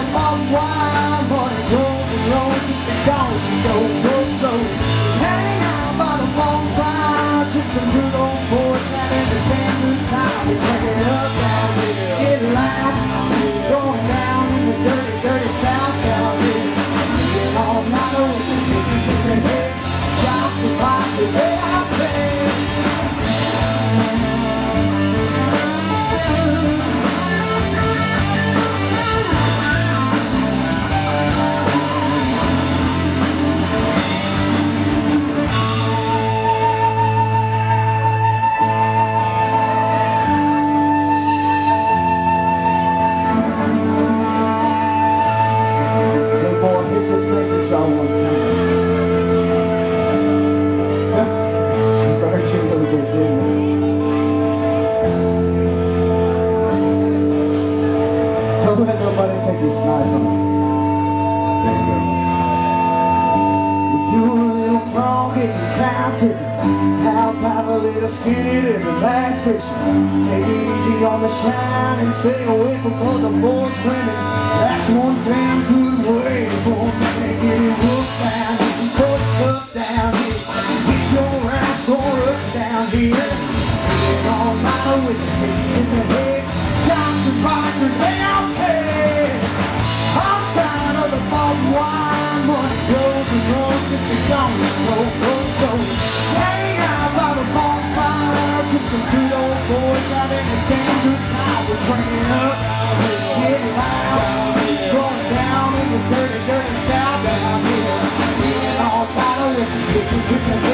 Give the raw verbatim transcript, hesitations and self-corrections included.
bottle wine, money grows and grows if they don't, you don't know. So hang out by the bonfire, just some good old boys having a damn good time. We bring it up down here, get loud, going down in the dirty, dirty South down here. Get all night with the niggas in their heads, jocks and pockets, they are paid. Don't let nobody take your sniper. There you go. We do a little frogging and counting. How about a little skinny and the bass fishing? Take it easy on the shine and stay away from other boys swimming. That's one damn good way for me to get it rough down here. These boys tough down here. Get your ass tore up down here. Get all night with the kids in the heads. Jocks and rockers, they don't care. Outside of the bottled wine, money goes and goes if they don't know. So hang out by the bonfire, just some good old boys having a damn good time. We're bringing up, get loud, going down in the dirty, dirty South down here. Getting all bottled with the kids in the